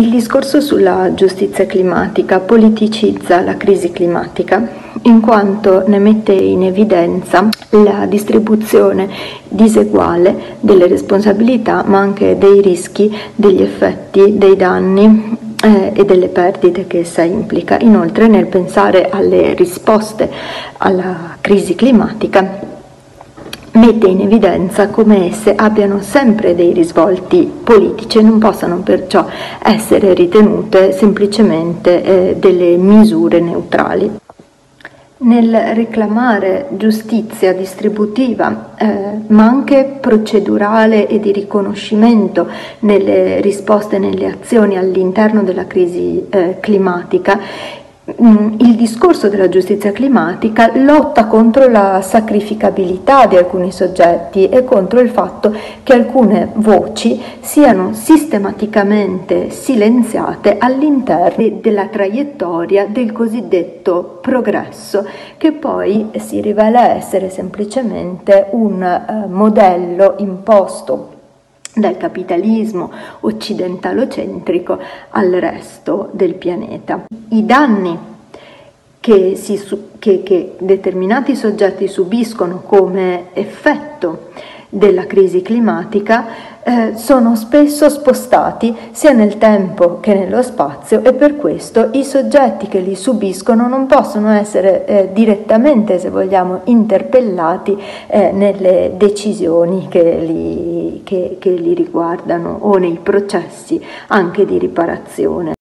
Il discorso sulla giustizia climatica politicizza la crisi climatica in quanto ne mette in evidenza la distribuzione diseguale delle responsabilità ma anche dei rischi, degli effetti, dei danni e delle perdite che essa implica. Inoltre, nel pensare alle risposte alla crisi climatica, mette in evidenza come esse abbiano sempre dei risvolti politici e non possano perciò essere ritenute semplicemente delle misure neutrali. Nel reclamare giustizia distributiva, ma anche procedurale e di riconoscimento nelle risposte e nelle azioni all'interno della crisi climatica, il discorso della giustizia climatica lotta contro la sacrificabilità di alcuni soggetti e contro il fatto che alcune voci siano sistematicamente silenziate all'interno della traiettoria del cosiddetto progresso, che poi si rivela essere semplicemente un modello imposto dal capitalismo occidentalocentrico al resto del pianeta. I danni che determinati soggetti subiscono come effetto della crisi climatica sono spesso spostati sia nel tempo che nello spazio, e per questo i soggetti che li subiscono non possono essere direttamente, se vogliamo, interpellati nelle decisioni che li riguardano o nei processi anche di riparazione.